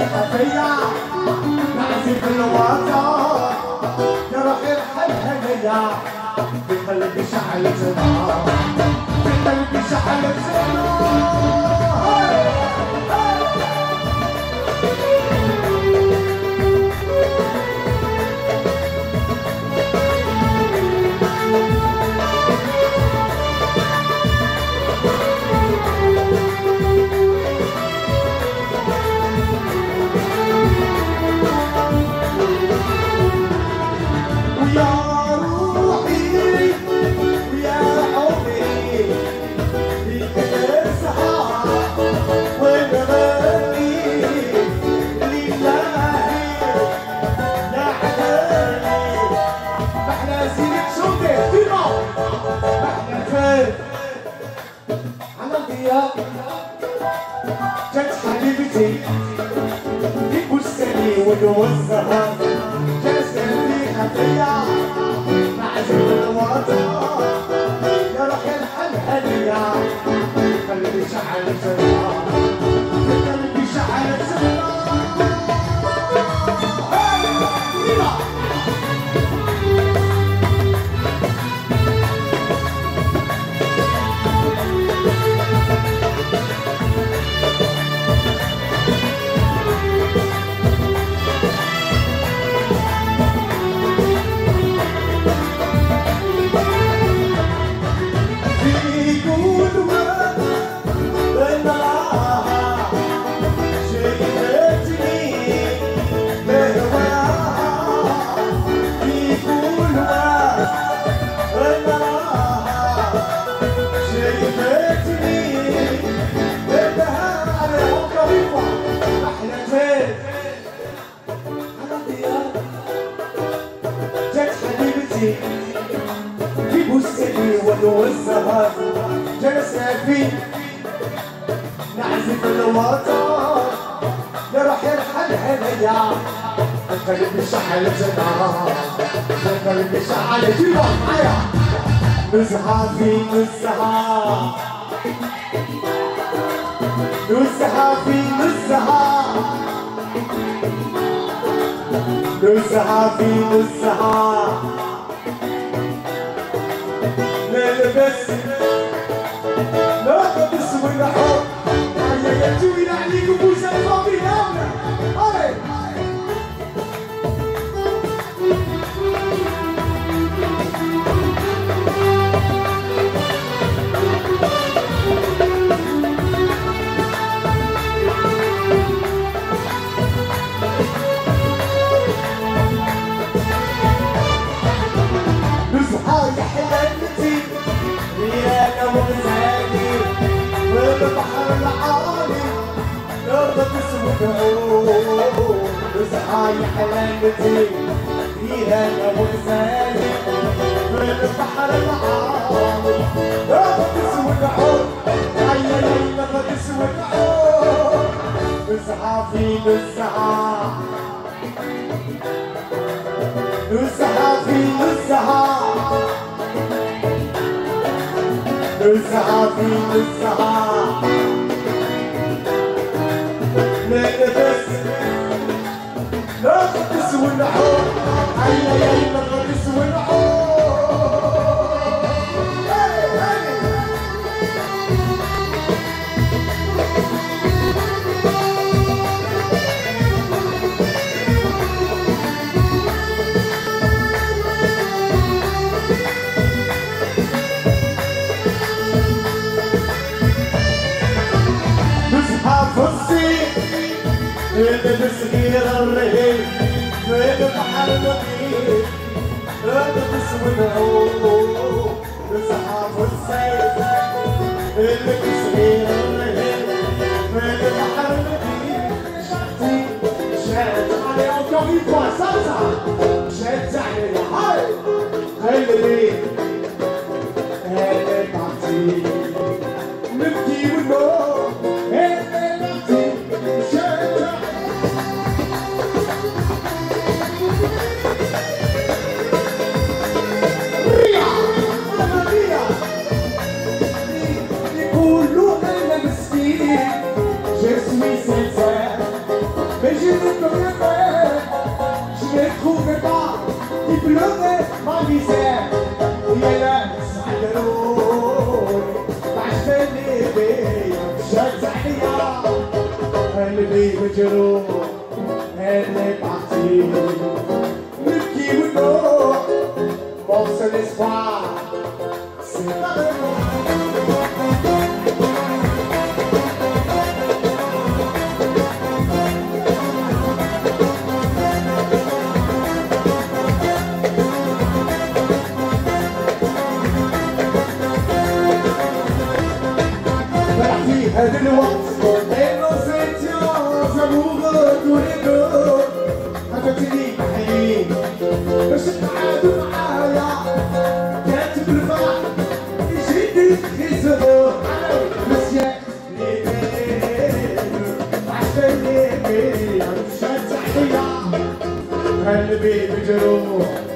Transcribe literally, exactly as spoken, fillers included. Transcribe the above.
خفية نعزف الوطن يا روحي الحل هنية في قلبي شعلة نار في قلبي شعلة نار جت حبيبتي في بستاني ونوزها جلست في خفية معزف الوطن يا روحي الحل هنية قلبي شعلة نار قلبي شعلة نار في بستاني ونوزها جلست في نعزف الوطن يا روحي الحل هنية قلبي شعلة نار قلبي شعلة جيبها معايا نزهة في نزهة نزهة في نزهة نزهة في نزهة نلبس نلبس ونحط هيا يجوينا عليكم بوسة الفاضية هاي نزهة يا حلمتي يا نوزاني والبحر العالي يرضى تسود عود نزهة يا حلمتي يا نوزاني والبحر العالي يرضى تسود عود هيا يرضى تسود عود نزهة في نزهة نزهة في نزهة نزهة في نزهة نلبس نغطس ونعود هيا يا نغطس ونعود نلبس غير الرهيب في البحر النظيف نلبس ونعود نزهة في الصيف نلبس غير الرهيب في البحر النظيف شاتي شات عليها وكويبا صلصة شات عليها هاي قلبي هذا تعطي نبكي ونوم هذا تعطي شات يقولوا انا مسكين je suis sincère mais je elle est partie. Niki Wino, mon seul espoir, c'est la هذا الوقت إنه زيتيون أمورك وليدو عجبتني بحنين باش تعادوا معايا كاتب الفرح يجيني يخزنو مزيان ليبين عشان ليبين مشات تحية قلبي مجروح